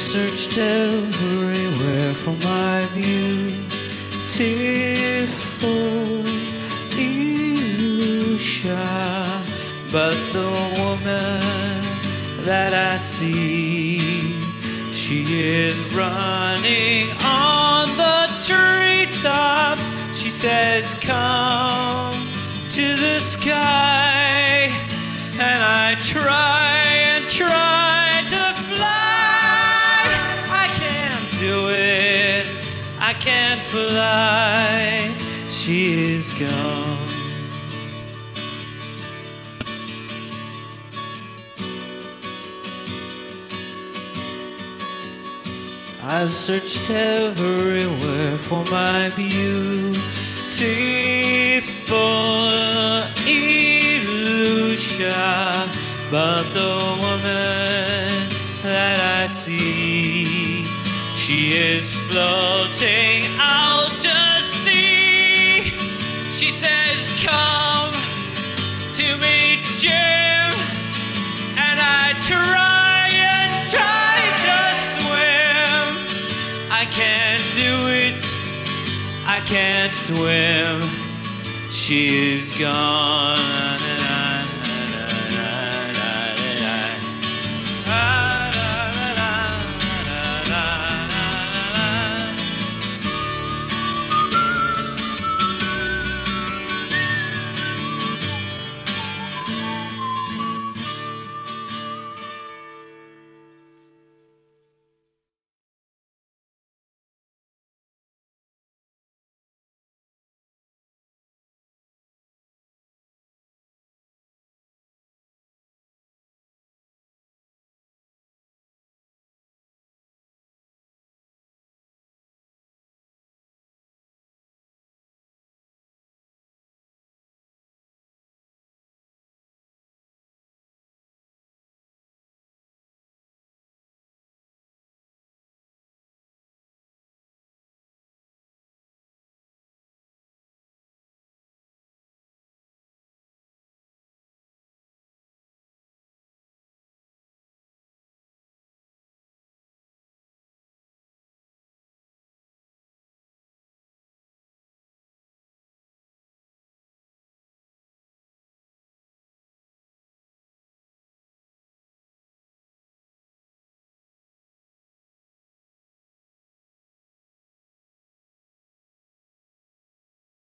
searched everywhere for my beautiful Elusia, but the woman that I see, she is running on the treetops. She says, come to the sky, and I try and try to fly. I can't do it, I can't fly. She is gone. I've searched everywhere for my beautiful Elusia, but the woman that I see, she is floating out to sea. She says, come to me, Jim, and I try and try to swim. I can't do it, I can't swim. She is gone.